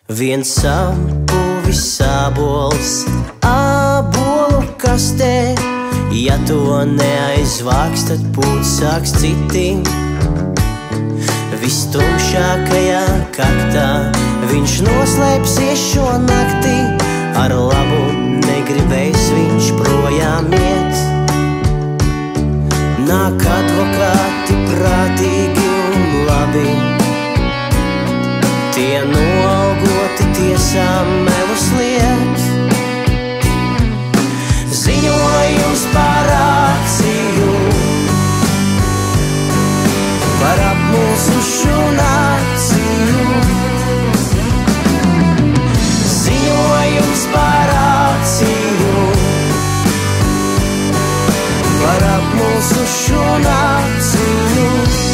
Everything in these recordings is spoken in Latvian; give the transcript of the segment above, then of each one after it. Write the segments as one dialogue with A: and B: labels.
A: Viens sampuvis sābols ābolu kastē, ja to neaizvāks, tad pūt sāks citim. Vistumšākajā kaktā viņš noslēpsies šo nakti, ar labu negribēs viņš projām iet. Nāk advokāti prātīgi un labi, tie noalgoti tiesām melus liet. Ziņojums par akciju, par apmulsušu nāciju. Ziņojums par akciju, par apmulsušu nāciju.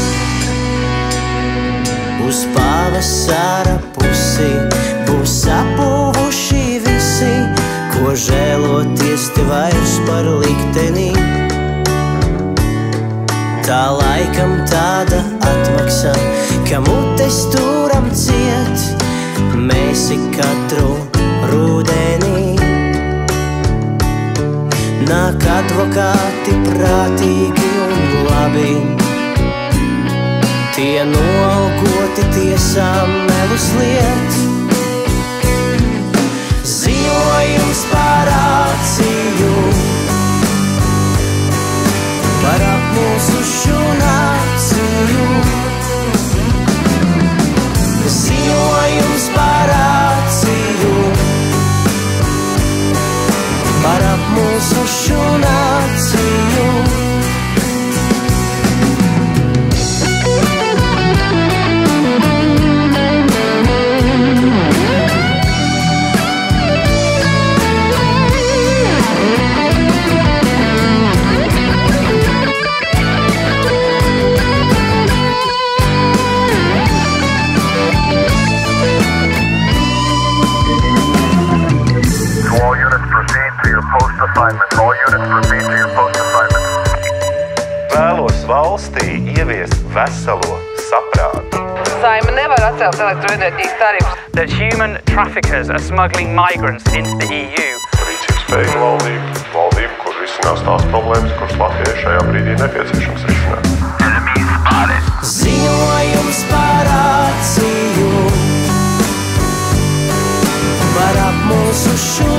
A: Uz pavasara pusi būs sapūvuši visi, ko žēloties te vairs par likteni. Tā laikam tāda atmaksa, ka mutes turam ciet, mēs katru rudenī. Nāk advokāti prātīgi un labi, tie noalgoti tiesām melus liet. Ziņojums par akciju, par apmulsušu nāciju. Ziņojums par akciju, par apmulsušu nāciju.
B: All units proceed to your post assignments.
C: Vēlos valstī ieviest veselo saprātu.
D: Saeima nevar atcelt elektroenerģijas tarifus.
E: That human traffickers are smuggling migrants into the EU.
B: Rīcības spējīga valdība, kur risinās tās problēmas, kuras Latvijai šajā brīdī nepieciešams risināt.
A: Ziņojums par akciju, par apmulsušu